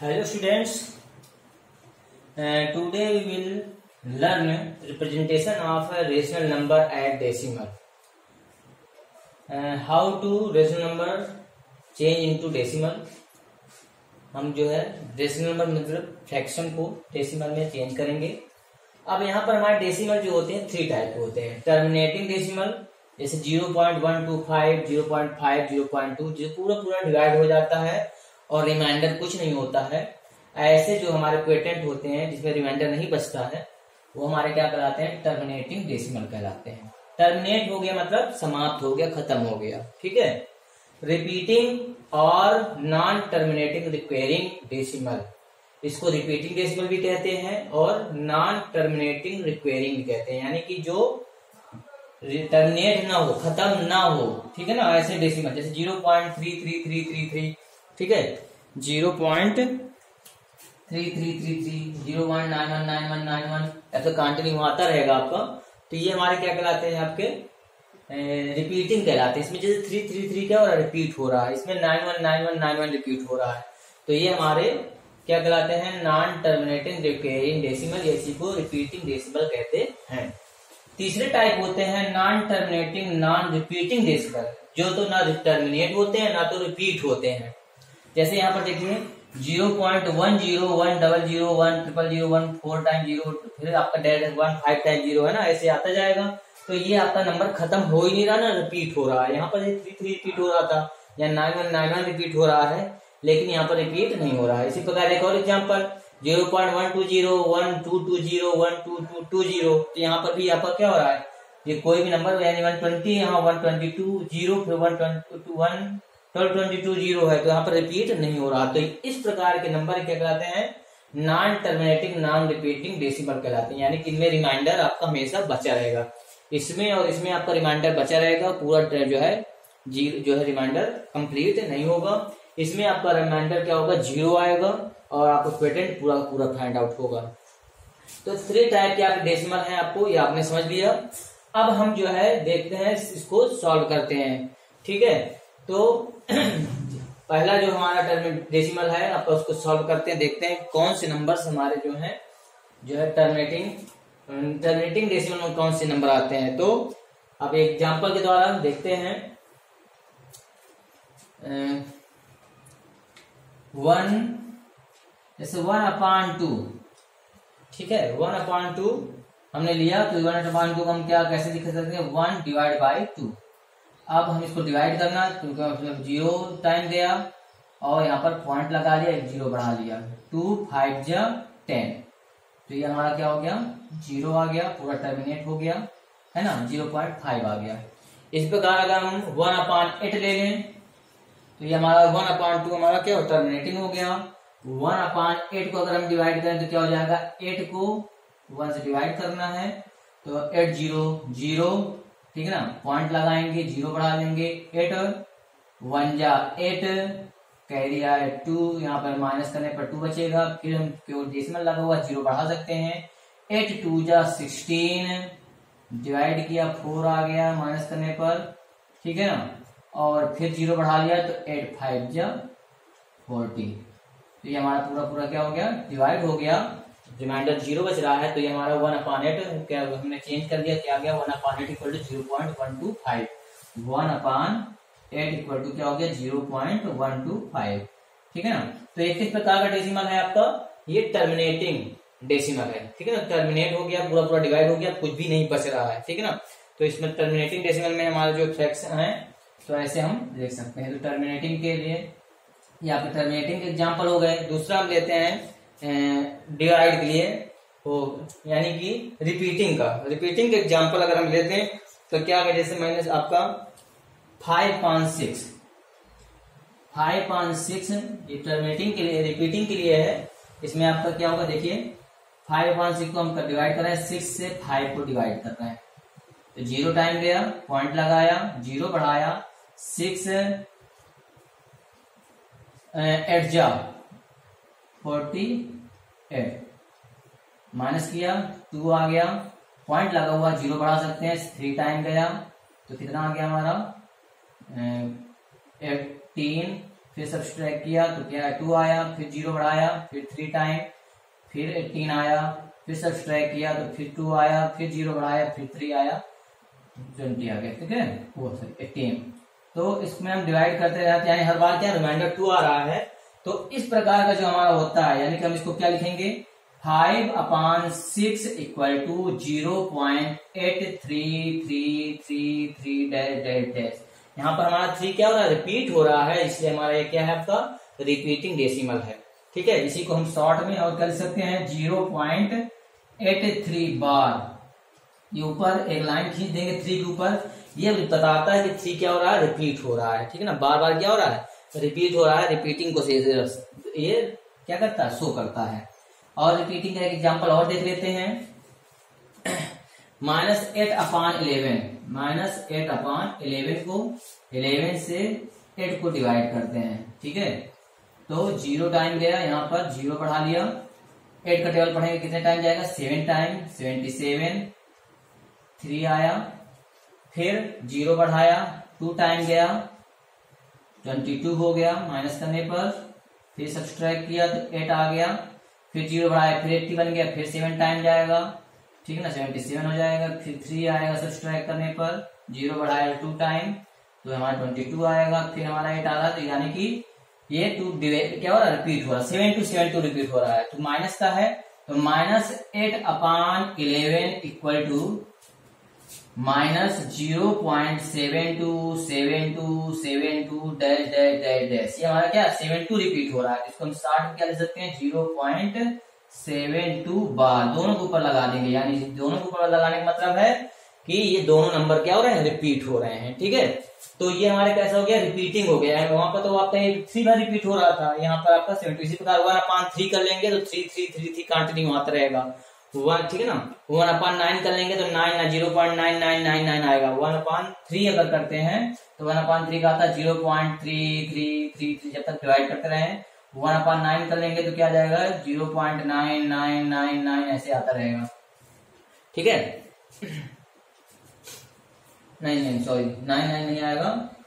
Hello students, today we will learn representation of a rational number at decimal. How to rational number change into decimal. हम जो है decimal number मतलब fraction को decimal में change करेंगे। अब यहाँ पर हमारे डेसिमल जो होते हैं 3 टाइप के होते हैं। टर्मिनेटिंग डेसिमल जैसे 0.125, 0.5, 0.2 जो पूरा डिवाइड हो जाता है और रिमाइंडर कुछ नहीं होता है। ऐसे जो हमारे क्वोटिएंट होते हैं जिसमें रिमाइंडर नहीं बचता है वो हमारे क्या कहलाते हैं, टर्मिनेटिंग डेसिमल कहलाते हैं। टर्मिनेट हो गया मतलब समाप्त हो गया, खत्म हो गया, ठीक है। रिपीटिंग और नॉन टर्मिनेटिंग रिक्वेयरिंग डेसिमल, इसको रिपीटिंग डेसिमल भी कहते हैं और नॉन टर्मिनेटिंग रिक्वेयरिंग भी कहते हैं, यानी कि जो टर्मिनेट ना हो, खत्म ना हो, ठीक है ना। ऐसे डेसिमल जैसे 0.33333, ठीक है, 0.3333, 0.919191, ऐसा कंटिन्यू आता रहेगा आपका। तो ये हमारे क्या कहलाते हैं, आपके रिपीटिंग कहलाते हैं। इसमें जैसे 333 क्या हो रहा है, रिपीट हो रहा है, इसमें 919191 रिपीट हो रहा है, तो ये हमारे क्या कहलाते हैं, नॉन टर्मिनेटिंग रिक्वेयरिंग डेसिमल, इसी को रिपीटिंग डेसिमल कहते हैं। तीसरे टाइप होते हैं non terminating non repeating decimal, जो तो ना टर्मिनेट होते हैं ना तो रिपीट होते हैं। जैसे यहाँ पर देखिए 0.1010010001 4 टाइम 0, फिर आपका डायरेक्ट 1 5 टाइम 0 है ना, ऐसे आता जाएगा। तो ये आपका नंबर खत्म हो ही नहीं रहा ना, रिपीट हो रहा है। यहाँ पर 33 रिपीट हो रहा था या 9191 रिपीट हो रहा है, लेकिन यहाँ पर रिपीट नहीं हो रहा है। इसी प्रकार एक और एग्जाम्पल 0.12012201222, तो यहाँ पर भी आपका क्या हो रहा है, ये कोई भी नंबर यानी 120, यहाँ 122 0, फिर 1222 0 है, तो यहाँ पर रिपीट नहीं हो रहा। तो इस प्रकार के नंबर क्या कहलाते हैं, non terminating non repeating decimal कहलाते हैं, यानी कि इनमें रिमाइंडर आपका हमेशा बचा रहेगा। इसमें और इसमें आपका रिमाइंडर बचा रहेगा, पूरा जो है रिमाइंडर कंप्लीट नहीं होगा। इसमें आपका रिमाइंडर क्या होगा, 0 आएगा और आपको क्वोटिएंट पूरा फाइंड आउट होगा। तो 3 टाइप के आपके डेसिमल हैं, आपको ये आपने समझ लिया। अब हम जो है देखते हैं, इसको सॉल्व करते हैं, ठीक है। तो पहला जो हमारा डेसिमल है आपका, उसको सॉल्व करते हैं, देखते हैं कौन से नंबर्स हमारे जो है टर्मिनेटिंग डेसिमल में कौन से नंबर आते हैं। तो अब एग्जांपल के द्वारा देखते हैं। 1 जैसे 1/2, ठीक है, 1/2 हमने लिया, तो 1/2 को हम क्या कैसे लिख सकते हैं, 1/2। अब हम इसको डिवाइड करना, क्योंकि मतलब 0 टाइम गया और यहाँ पर पॉइंट लगा लिया, 1 0 बढ़ा लिया, 2 5 जा 10, तो ये हमारा क्या हो गया, 0 आ गया, पूरा टर्मिनेट हो गया, है ना, 0.5 आ गया। इस प्रकार अगर हम 1/8 ले लें, तो ये हमारा 1/2 हमारा क्या हो, टर्मिनेटिंग हो गया। 1/8 को अगर हम डिवाइड करें तो क्या हो जाएगा, 8 को 1 से डिवाइड करना है, तो 8 0 0, ठीक है ना, पॉइंट लगाएंगे, 0 बढ़ा लेंगे, 8 1 जा 8, कैरी आए 2, यहाँ पर माइनस करने पर 2 बचेगा, फिर हम केवल डेसिमल लगा हुआ 0 बढ़ा सकते हैं, 8 2 जा 16, डिवाइड किया 4 आ गया माइनस करने पर, ठीक है ना, और फिर 0 बढ़ा लिया तो 8 5 जा 40, तो ये हमारा पूरा क्या हो गया, डिवाइड हो गया, रिमाइंडर 0 बच रहा है। तो ये हमारा 1/8 क्या हमने चेंज कर दिया, क्या गया 1/8 इक्वल टू 0.125, 1/8 इक्वल टू क्या हो गया 0.125, ठीक है ना। तो एक किस प्रकार का डेसिमल है आपका, ये टर्मिनेटिंग डेसिमल है, ठीक है ना, टर्मिनेट हो गया, पूरा डिवाइड हो गया, कुछ भी नहीं बच रहा है, ठीक है ना। तो इसमें टर्मिनेटिंग डेसिमल में हमारा जो फ्रैक्शन है, तो ऐसे हम लिख सकते हैं। तो टर्मिनेटिंग के लिए यहाँ पे टर्मिनेटिंग एग्जाम्पल हो गए। दूसरा हम लेते हैं डिवाइड के लिए, तो यानी कि रिपीटिंग का, रिपीटिंग के एग्जाम्पल अगर हम लेते हैं तो क्या होगा, जैसे मैंने आपका 5/6 ये टर्मिनेटिंग के लिए, रिपीटिंग के लिए है। इसमें आपका क्या होगा, देखिए 5/6 को हम डिवाइड कर रहे हैं, 6 से 5 को डिवाइड कर रहे हैं, तो 0 टाइम गया, पॉइंट लगाया, 0 बढ़ाया, 6 8 जा 48, माइनस किया 2 आ गया, पॉइंट लगा हुआ, 0 बढ़ा सकते हैं, 3 टाइम गया, तो कितना आ गया हमारा 18 फिर सब्सट्रैक्ट किया तो क्या है 2 आया, फिर 0 बढ़ाया, फिर 3 टाइम, फिर 18 आया, फिर सब्सट्रैक्ट किया तो फिर 2 आया, फिर 0 बढ़ाया, फिर 3 आया, 20 आ गया। ठीक है, वो सॉरी 18। तो इसमें हम डिवाइड करते रहते हैं, यानी हर बार क्या रिमाइंडर 2 आ रहा है। तो इस प्रकार का जो हमारा होता है, यानी कि हम इसको क्या लिखेंगे 5/6 इक्वल टू 0.8333 यहाँ पर हमारा 3 क्या हो रहा है, रिपीट हो रहा है, इसलिए हमारा ये क्या है आपका रिपीटिंग डेसिमल है। ठीक है, इसी को हम शॉर्ट में और कर सकते हैं 0.83 बार। ये ऊपर एक लाइन खींच देंगे 3 के ऊपर, ये बताता है कि 3 क्या हो रहा है, रिपीट हो रहा है। ठीक है ना, बार बार क्या हो रहा है, रिपीट हो रहा है। रिपीटिंग को ये क्या करता है, शो करता है। और रिपीटिंग का एक एग्जांपल और देख लेते हैं। -8/11 -8/11 को 11 से 8 को डिवाइड करते हैं। ठीक है, तो 0 टाइम गया, यहाँ पर 0 बढ़ा लिया, 8 का टेबल पढ़ेंगे कितने टाइम जाएगा 7 टाइम, 77, 3 आया, फिर 0 बढ़ाया, 2 टाइम गया, 22 हो गया माइनस करने पर, फिर सब्सट्रैक्ट किया तो 8 आ गया, फिर 0 बढ़ाया, फिर 80 बन गया, फिर 7 टाइम जाएगा। ठीक है ना, 77 हो जाएगा, फिर 3 आएगा सब्सट्रैक्ट करने पर, 0 बढ़ाया 2 टाइम तो हमारा 22 आएगा, फिर हमारा 8 आ रहा। तो यानी कि ये 2 क्या हो रहा है, रिपीट हो रहा है, 7 to 7 2 रिपीट हो रहा है। तो माइनस का है, तो -8/11 इक्वल टू -0.727272 ये हमारा क्या 72 रिपीट हो रहा है। इसको हम 60 में क्या ले सकते हैं 0.72 बार, दोनों के ऊपर लगा देंगे, यानी दोनों के ऊपर लगाने का मतलब है कि ये दोनों नंबर क्या हो रहे हैं, रिपीट हो रहे हैं। ठीक है, तो ये हमारे कैसा हो गया, रिपीटिंग हो गया है। वहां पर तो आपका 3 बार रिपीट हो रहा था, यहाँ पर आपका 70। इसी प्रकार 1/3 कर लेंगे तो 3 कंटिन्यू आता रहेगा। 1 ठीक है ना, 1/9 कर लेंगे तो 9 0.9999 आएगा। 1/3 अगर करते हैं तो 1/3 का आता है 0.3333 जब तक डिवाइड करते रहे। 1/9 कर लेंगे तो क्या जाएगा 0.9999 ऐसे आता रहेगा। ठीक है, नहीं सॉरी 99 नहीं आएगा,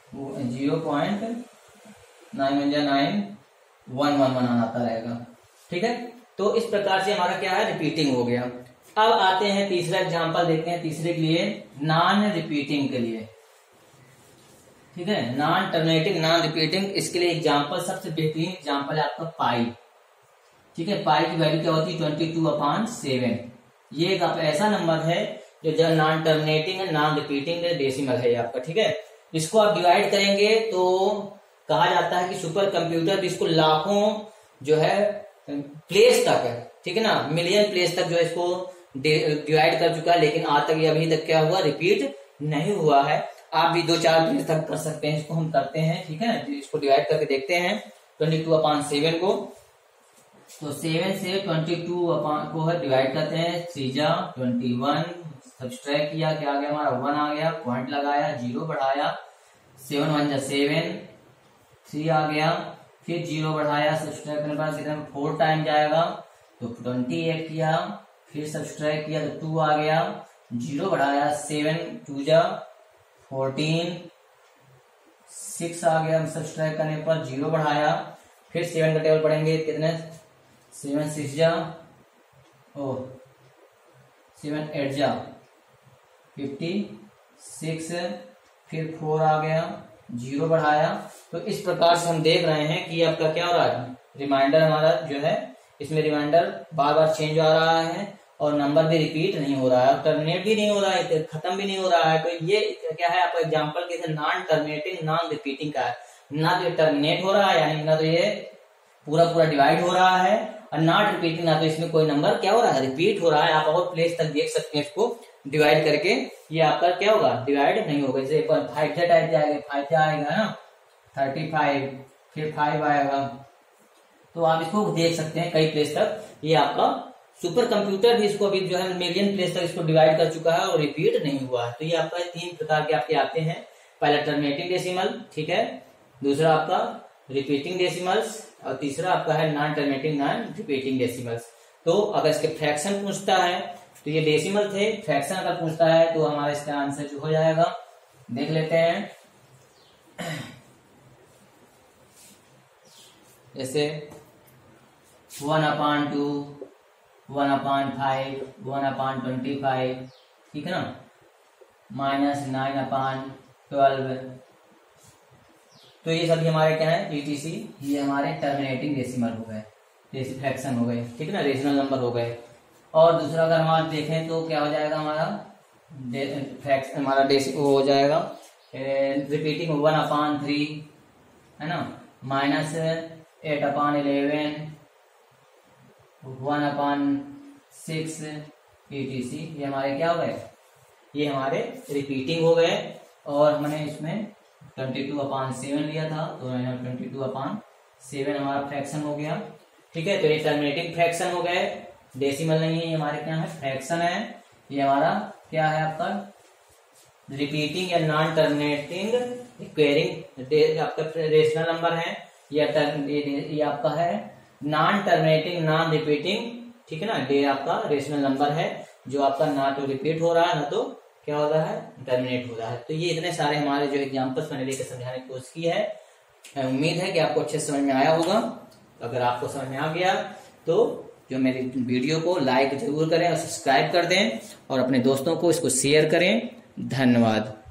0.99911 आता रहेगा। ठीक है, तो इस प्रकार से हमारा क्या है, रिपीटिंग हो गया। अब आते हैं तीसरा एग्जांपल देखते हैं, तीसरे के लिए नॉन रिपीटिंग के लिए। ठीक है, नॉन टर्मिनेटिंग नॉन रिपीटिंग, इसके लिए एग्जांपल सबसे बेहतरीन एग्जांपल है आपका पाई। ठीक है, पाई की वैल्यू क्या होती है 22/7। ये एक ऐसा नंबर है जो नॉन टर्मिनेटिंग है, नॉन रिपीटिंग डेसिमल है आपका। ठीक है, इसको आप डिवाइड करेंगे तो कहा जाता है कि सुपर कंप्यूटर भी इसको लाखों जो है प्लेस तक है, ठीक है ना, मिलियन प्लेस तक जो है इसको डिवाइड कर चुका है, लेकिन आज तक ये अभी तक क्या हुआ, रिपीट नहीं हुआ है। आप भी 2-4 प्लेस तक कर सकते हैं, इसको हम करते हैं। ठीक है, इसको डिवाइड करके देखते हैं 22/7 को। तो 7 से 22 को है डिवाइड करते हैं, 3 जा 21, सब्सट्रैक्ट किया, क्या आ गया हमारा 1 आ गया, पॉइंट लगाया, 0 बढ़ाया, 7 1 जा 7, 3 आ गया, फिर 0 बढ़ाया, सब्सट्रैक्ट करने पर कितने 4 टाइम जाएगा तो 28 किया, फिर सब्सट्रैक्ट किया तो 2 आ गया, 0 बढ़ाया, 7 2 जा 14, 6 आ गया, सब्सट्रैक्ट करने पर 0 बढ़ाया, फिर 7 का टेबल पढ़ेंगे कितने 7 6 जा 7 8 जा 56, फिर 4 आ गया, 0 बढ़ाया। तो इस प्रकार से हम देख रहे हैं कि आपका क्या हो रहा है, रिमाइंडर हमारा जो है इसमें रिमाइंडर बार बार चेंज आ रहा है और नंबर भी रिपीट नहीं हो रहा है, टर्मिनेट भी नहीं हो रहा है, खत्म भी नहीं हो रहा है। तो ये क्या है आपका एग्जांपल कैसे नॉन टर्मिनेटिंग नॉन रिपीटिंग का है, ना तो ये टर्मिनेट हो रहा है, यानी ना तो ये पूरा डिवाइड हो रहा है, और नॉट रिपीटिंग, ना तो इसमें कोई नंबर क्या हो रहा है, रिपीट हो रहा है। आप और प्लेस तक देख सकते हैं इसको डिवाइड करके, ये आपका क्या होगा, डिवाइड नहीं होगा। जैसे 5 टाइप जाएगा, 5 आएगा ना 35, फिर 5 आएगा, तो आप इसको देख सकते हैं कई प्लेस तक। ये आपका सुपर कंप्यूटर भी इसको अभी जो है मिलियन प्लेस तक इसको डिवाइड कर चुका है और रिपीट नहीं हुआ है। तो ये आपका 3 प्रकार के आपके आते हैं, पहला टर्मिनेटिंग डेसिमल, ठीक है, दूसरा आपका रिपीटिंग डेसिमल्स, और तीसरा आपका है non terminating non repeating decimals. तो अगर इसके फ्रैक्शन पूछता है तो ये डेसिमल थे, फ्रैक्शन अगर पूछता है तो हमारा इसका आंसर जो हो जाएगा, देख लेते हैं। जैसे 1/2, 1/5, 1/25, ठीक है ना, -9/12। तो ये सभी हमारे क्या है, ETC, ये हमारे टर्मिनेटिंग डेसिमल हो गए, फ्रैक्शन हो गए, ठीक है ना, रेशनल नंबर हो गए। और दूसरा अगर हम देखें तो क्या हो जाएगा हमारा फ्रैक्शन, हमारा वो हो जाएगा रिपीटिंग 1/3, है ना, -8/11, 1/6 ETC। ये हमारे क्या हो गए, ये हमारे रिपीटिंग हो गए। और हमने इसमें 22/7 लिया था, तो 22/7 हमारा फ्रैक्शन हो गया, ठीक है। तो ये टर्मिनेटिंग फ्रैक्शन हो गए, डेसिमल नहीं है, ये हमारे क्या है, फ्रैक्शन है। ये हमारा क्या है आपका रिपीटिंग या नॉन टर्मिनेटिंग इक्वेरिंग आपका रेशनल नंबर है, ये आपका है नॉन टर्मिनेटिंग नॉन रिपीटिंग, ठीक है ना, ये आपका रेशनल नंबर है जो आपका ना तो रिपीट हो रहा है ना तो क्या हो रहा है, टर्मिनेट हो रहा है। तो ये इतने सारे हमारे जो एग्जाम्पल्स मैंने लेकर समझाने की कोशिश की है। उम्मीद है कि आपको अच्छे समझ में आया होगा। अगर आपको समझ में आ गया तो जो मेरी वीडियो को लाइक जरूर करें और सब्सक्राइब कर दें और अपने दोस्तों को इसको शेयर करें। धन्यवाद।